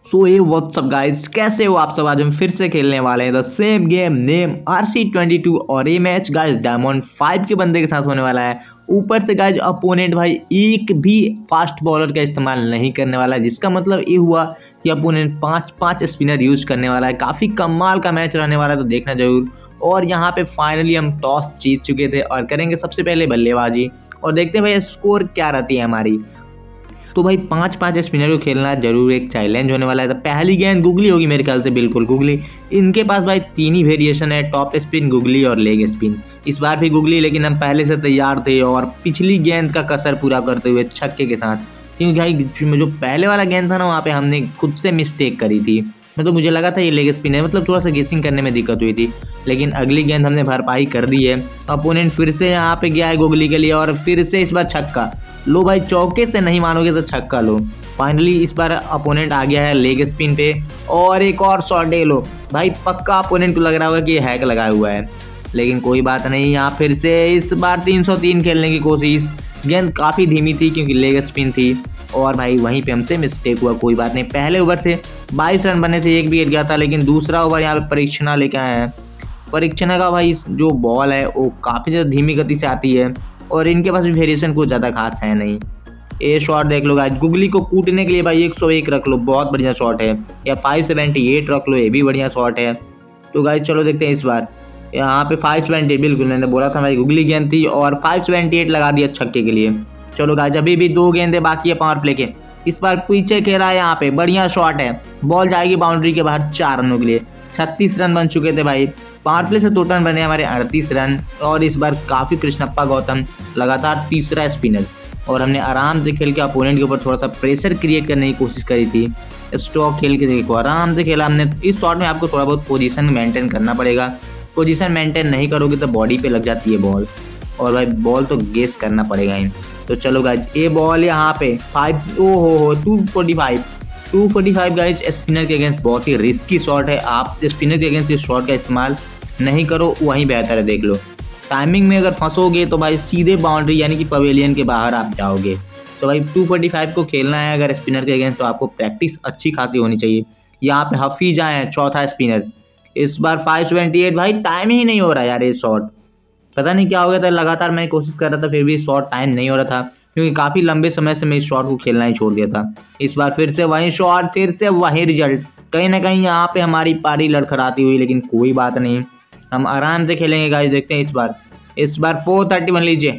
सो ये WhatsApp guys, कैसे हो आप सब। आज हम फिर से खेलने वाले हैं the same game name RC22 और ये मैच गाइस डायमंड 5 के बंदे के साथ होने वाला है। ऊपर से गाइस अपोनेंट भाई एक भी फास्ट बॉलर का इस्तेमाल नहीं करने वाला है, जिसका मतलब ये हुआ कि अपोनेंट 5 स्पिनर यूज करने वाला है। काफ़ी कमाल का मैच रहने वाला है, तो देखना जरूर। और यहाँ पे फाइनली हम टॉस जीत चुके थे और करेंगे सबसे पहले बल्लेबाजी और देखते हैं भाई स्कोर क्या रहती है हमारी। तो भाई 5 स्पिनर को खेलना जरूर एक चैलेंज होने वाला है। तो पहली गेंद गुगली होगी मेरे ख्याल से, बिल्कुल गुगली। इनके पास भाई 3 ही वेरिएशन है, टॉप स्पिन, गुगली और लेग स्पिन। इस बार भी गुगली, लेकिन हम पहले से तैयार थे और पिछली गेंद का कसर पूरा करते हुए छक्के के साथ, क्योंकि भाई जो पहले वाला गेंद था ना, वहाँ पे हमने खुद से मिस्टेक करी थी। मतलब मुझे लगा था ये लेग स्पिन है, मतलब थोड़ा सा गेसिंग करने में दिक्कत हुई थी, लेकिन अगली गेंद हमने भरपाई कर दी है। अपोनेंट फिर से यहाँ पे गया है गुगली के लिए और फिर से इस बार छक्का। लो भाई, चौके से नहीं मानोगे तो छक्का लो। फाइनली इस बार अपोनेंट आ गया है लेग स्पिन पे और एक और शॉट ले लो भाई। पक्का अपोनेंट को लग रहा होगा कि ये हैक लगाया हुआ है, लेकिन कोई बात नहीं। यहाँ फिर से इस बार 303 खेलने की कोशिश। गेंद काफ़ी धीमी थी क्योंकि लेग स्पिन थी और भाई वहीं पे हमसे मिस्टेक हुआ। कोई बात नहीं, पहले ओवर से 22 रन बने थे, एक विकेट गया था, लेकिन दूसरा ओवर यहाँ पे परीक्षणा लेके आए हैं। परीक्षणा का भाई जो बॉल है वो काफ़ी ज़्यादा धीमी गति से आती है और इनके पास भी वेरिएशन कुछ ज़्यादा खास है नहीं। ये शॉट देख लो गाइस, गुगली को कूटने के लिए भाई 101 रख लो, बहुत बढ़िया शॉट है। या 578 रख लो, ये भी बढ़िया शॉट है। तो गाइस चलो देखते हैं इस बार। यहाँ पे 578, बिल्कुल मैंने बोला था भाई गुगली गेंद थी और 578 लगा दिया छक्के के लिए। चलो गाइस अभी भी 2 गेंदें बाकी है पावर प्ले के। इस बार पीछे खेला है, यहाँ पे बढ़िया शॉट है, बॉल जाएगी बाउंड्री के बाहर 4 रनों के लिए। 36 रन बन चुके थे भाई। पावर प्ले से टोटल बने हमारे 38 रन और इस बार काफ़ी कृष्णप्पा गौतम लगातार तीसरा स्पिनर, और हमने आराम से खेल के अपोनेंट के ऊपर थोड़ा सा प्रेशर क्रिएट करने की कोशिश करी थी। स्टॉक खेल के देखो, आराम से खेला हमने। इस शॉट में आपको थोड़ा बहुत पोजीशन मेंटेन करना पड़ेगा। पोजीशन मेंटेन नहीं करोगे तो बॉडी पे लग जाती है बॉल, और भाई बॉल तो गेस करना पड़ेगा ही। तो चलो गाइज ये बॉल यहाँ पे 245 गाइज स्पिनर के अगेंस्ट बहुत ही रिस्की शॉट है। आप स्पिनर के अगेंस्ट इस शॉट का इस्तेमाल नहीं करो, वहीं बेहतर है। देख लो टाइमिंग में अगर फंसोगे तो भाई सीधे बाउंड्री यानी कि पवेलियन के बाहर आप जाओगे। तो भाई 245 को खेलना है अगर स्पिनर के अगेंस्ट, तो आपको प्रैक्टिस अच्छी खासी होनी चाहिए। यहाँ पे हफीज आए हैं चौथा स्पिनर। इस बार 578 भाई टाइम ही नहीं हो रहा यार। ये शॉट पता नहीं क्या हो गया था, लगातार मैं कोशिश कर रहा था फिर भी शॉट टाइम नहीं हो रहा था, क्योंकि काफ़ी लंबे समय से मैं इस शॉट को खेलना ही छोड़ दिया था। इस बार फिर से वही शॉट, फिर से वही रिजल्ट। कहीं ना कहीं यहाँ पे हमारी पारी लड़खड़ाती हुई, लेकिन कोई बात नहीं, हम आराम से खेलेंगे गाइस। देखते हैं इस बार 431 लीजिए,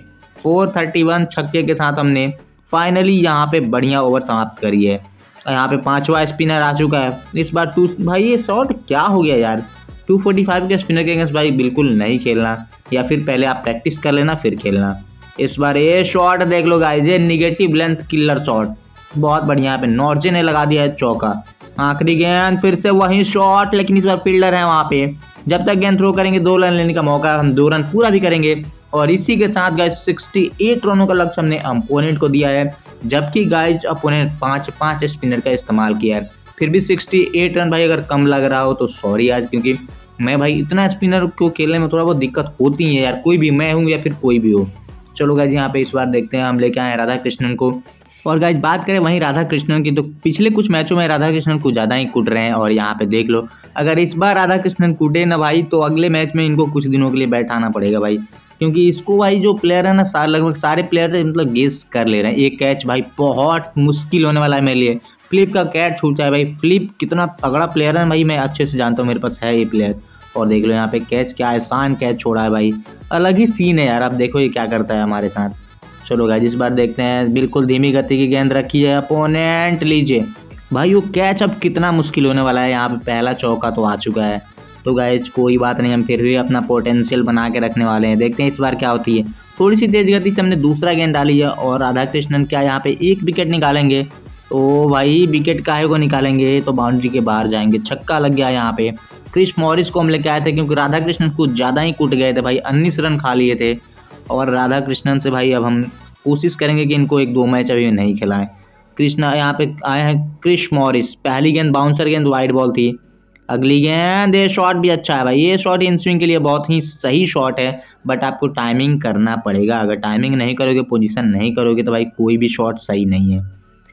431 छक्के के साथ हमने फाइनली यहाँ पे बढ़िया ओवर समाप्त करी है। यहाँ पे 5वां स्पिनर आ चुका है। इस बार भाई ये शॉट क्या हो गया यार। 245 के स्पिनर के अगेंस्ट भाई बिल्कुल नहीं खेलना, या फिर पहले आप प्रैक्टिस कर लेना फिर खेलना। इस बार ये शॉट देख लो गाइस, ये निगेटिव लेंथ किलर शॉट, बहुत बढ़िया। यहाँ पे नॉर्जे ने लगा दिया है चौका। आखिरी गेंद, फिर से वही शॉट, लेकिन इस बार फील्डर है वहाँ पे। जब तक गेंद थ्रो करेंगे 2 रन लेने का मौका, हम 2 रन पूरा भी करेंगे। और इसी के साथ गाइस 68 रनों का लक्ष्य हमने अपोनेंट को दिया है, जबकि गाइस अपोनेंट 5 स्पिनर का इस्तेमाल किया है। फिर भी 68 रन भाई अगर कम लग रहा हो तो सॉरी आज, क्योंकि मैं भाई इतना स्पिनर को खेलने में थोड़ा बहुत दिक्कत होती है यार, कोई भी, मैं हूँ या फिर कोई भी हो। चलो गाइज यहाँ पे इस बार देखते हैं, हम लेके आए राधा कृष्णन को। और गाइज बात करें वहीं राधा कृष्णन की, तो पिछले कुछ मैचों में राधा कृष्णन को ज़्यादा ही कूट रहे हैं, और यहाँ पे देख लो अगर इस बार राधा कृष्णन कूटे ना भाई, तो अगले मैच में इनको कुछ दिनों के लिए बैठाना पड़ेगा भाई, क्योंकि इसको भाई जो प्लेयर है ना, लगभग सारे प्लेयर मतलब गेस कर ले रहे हैं। एक कैच भाई बहुत मुश्किल होने वाला है मेरे लिए। फ्लिप का कैच छूट जाए भाई, फ्लिप कितना तगड़ा प्लेयर है भाई, मैं अच्छे से जानता हूँ, मेरे पास है ये प्लेयर। और देख लो यहाँ पे कैच, क्या आसान कैच छोड़ा है भाई, अलग ही सीन है यार। अब देखो ये क्या करता है हमारे साथ। चलो गाइस इस बार देखते हैं, बिल्कुल धीमी गति की गेंद रखी है अपोनेंट, लीजिए भाई वो कैच अब कितना मुश्किल होने वाला है। यहाँ पे पहला चौका तो आ चुका है। तो गाइस कोई बात नहीं, हम फिर भी अपना पोटेंशियल बना के रखने वाले हैं। देखते हैं इस बार क्या होती है। थोड़ी सी तेज गति से हमने दूसरा गेंद डाली है और राधा कृष्णन क्या यहाँ पे 1 विकेट निकालेंगे। तो भाई विकेट काहे को निकालेंगे, तो बाउंड्री के बाहर जाएंगे। छक्का लग गया यहाँ पे। क्रिस मॉरिस को हम लेके आए थे, क्योंकि राधा कृष्णन कुछ ज़्यादा ही कूट गए थे भाई, 19 रन खा लिए थे। और राधा कृष्णन से भाई अब हम कोशिश करेंगे कि इनको 1-2 मैच अभी नहीं खिलाएं। कृष्णा यहाँ पे आए हैं क्रिस मॉरिस। पहली गेंद बाउंसर गेंद, वाइड बॉल थी। अगली गेंद, ये शॉट भी अच्छा है भाई, ये शॉट इन स्विंग के लिए बहुत ही सही शॉट है, बट आपको टाइमिंग करना पड़ेगा। अगर टाइमिंग नहीं करोगे, पोजीशन नहीं करोगे, तो भाई कोई भी शॉट सही नहीं है।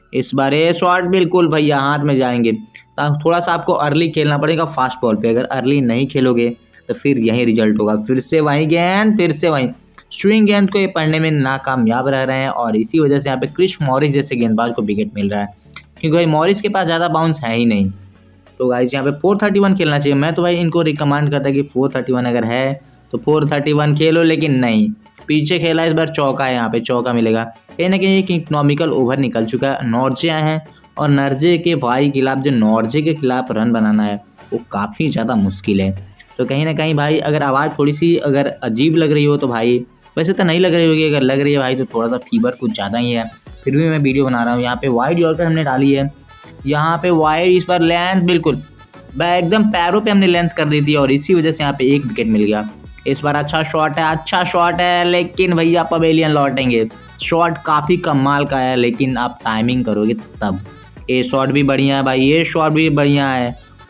इस बार ये शॉट बिल्कुल भैया हाथ में जाएंगे। थोड़ा सा आपको अर्ली खेलना पड़ेगा फास्ट बॉल पे, अगर अर्ली नहीं खेलोगे तो फिर यही रिजल्ट होगा। फिर से वही गेंद, फिर से वही स्विंग गेंद को ये पढ़ने में नाकामयाब रह रहे हैं और इसी वजह से यहाँ पे क्रिस मॉरिस जैसे गेंदबाज को विकेट मिल रहा है, क्योंकि भाई मॉरिस के पास ज़्यादा बाउंस है ही नहीं। तो गाइस यहाँ पे 431 खेलना चाहिए। मैं तो भाई इनको रिकमेंड करता कि 431 अगर है तो 431 खेलो, लेकिन नहीं, पीछे खेला इस बार चौका है, यहाँ पे चौका मिलेगा। कहीं ना कहीं एक इकोनॉमिकल ओवर निकल चुका है, नॉर्जे आए हैं और नॉर्जे के भाई खिलाफ, जो नॉर्जे के खिलाफ रन बनाना है वो काफ़ी ज़्यादा मुश्किल है। तो कहीं ना कहीं भाई अगर आवाज़ थोड़ी सी अगर अजीब लग रही हो तो भाई, वैसे तो नहीं लग रही होगी, अगर लग रही है भाई तो थोड़ा सा फीवर कुछ ज़्यादा ही है, फिर भी मैं वीडियो बना रहा हूँ। यहाँ पे वाइड यॉर्कर हमने डाली है, यहाँ पे वाइड, इस बार लेंथ बिल्कुल एकदम पैरों पे हमने लेंथ कर दी थी और इसी वजह से यहाँ पे एक विकेट मिल गया। इस बार अच्छा शॉट है, अच्छा शॉट है, लेकिन भैया पवेलियन लौटेंगे। शॉट काफ़ी कमाल का है, लेकिन आप टाइमिंग करोगे तब। ये शॉट भी बढ़िया है भाई, ये शॉट भी बढ़िया है।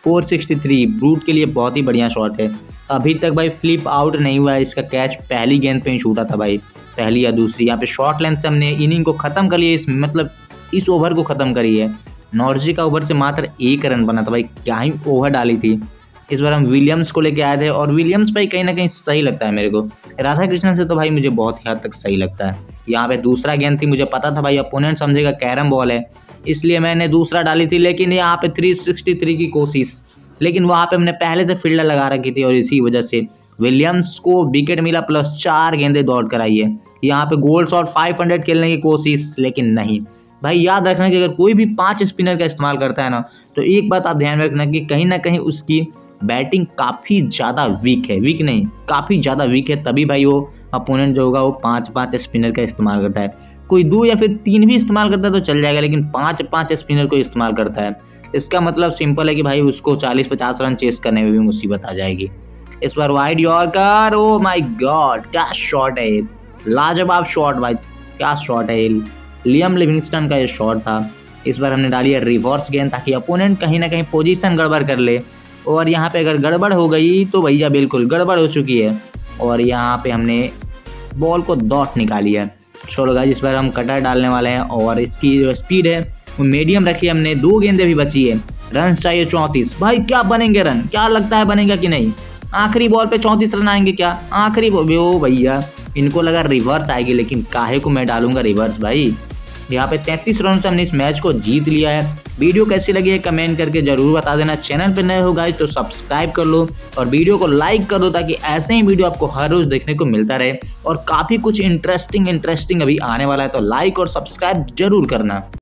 463 ब्रूट के लिए बहुत ही बढ़िया शॉट है। अभी तक भाई फ्लिप आउट नहीं हुआ है, इसका कैच पहली गेंद पे ही छूटा था भाई, पहली या दूसरी। यहाँ पे शॉर्ट लेंथ से हमने इनिंग को ख़त्म कर लिया, इस मतलब इस ओवर को ख़त्म करी है। नॉर्जे का ओवर से मात्र 1 रन बना था भाई, क्या ही ओवर डाली थी। इस बार हम विलियम्स को लेके आए थे और विलियम्स भाई कहीं ना कहीं सही लगता है मेरे को। राधा कृष्णन से तो भाई मुझे बहुत ही हद तक सही लगता है। यहाँ पे दूसरा गेंद थी, मुझे पता था भाई अपोनेंट समझेगा कैरम बॉल है, इसलिए मैंने दूसरा डाली थी, लेकिन यहाँ पे 363 की कोशिश, लेकिन वहाँ पे हमने पहले से फील्डर लगा रखी थी और इसी वजह से विलियम्स को विकेट मिला, प्लस 4 गेंदें दौड़ कर आई है। यहाँ पे गोल शॉट 500 खेलने की कोशिश, लेकिन नहीं। भाई याद रखना कि अगर कोई भी 5 स्पिनर का इस्तेमाल करता है ना, तो एक बात आप ध्यान रखना कि कहीं ना कहीं उसकी बैटिंग काफ़ी ज़्यादा वीक है, वीक नहीं काफ़ी ज़्यादा वीक है, तभी भाई वो अपोनेंट जो होगा वो 5 स्पिनर का इस्तेमाल करता है। कोई 2 या फिर 3 भी इस्तेमाल करता है तो चल जाएगा, लेकिन 5 स्पिनर को इस्तेमाल करता है, इसका मतलब सिंपल है कि भाई उसको 40-50 रन चेस करने में भी मुसीबत आ जाएगी। इस बार wide yorker, oh my god क्या शॉट है, लाजवाब शॉट भाई, क्या शॉट है। लियम लिविंगस्टन का ये शॉट था। इस बार हमने डाली है रिवर्स गेंद, ताकि अपोनेंट कहीं ना कहीं पोजीशन गड़बड़ कर ले, और यहाँ पे अगर गड़बड़ हो गई तो भैया बिल्कुल गड़बड़ हो चुकी है। और यहाँ पे हमने बॉल को डॉट निकाली है। चलो गाइस इस बार हम कटर डालने वाले हैं और इसकी जो स्पीड है वो मीडियम रखी है हमने। 2 गेंदें भी बची है, रन चाहिए 34। भाई क्या बनेंगे रन, क्या लगता है बनेगा कि नहीं? आखिरी बॉल पे 34 रन आएंगे क्या? आखिरी ओ भैया, इनको लगा रिवर्स आएगी, लेकिन काहे को मैं डालूंगा रिवर्स भाई। यहाँ पे 33 रन से हमने इस मैच को जीत लिया है। वीडियो कैसी लगी है कमेंट करके जरूर बता देना। चैनल पे नए हो गाइस तो सब्सक्राइब कर लो और वीडियो को लाइक कर दो, ताकि ऐसे ही वीडियो आपको हर रोज देखने को मिलता रहे। और काफ़ी कुछ इंटरेस्टिंग अभी आने वाला है, तो लाइक और सब्सक्राइब जरूर करना।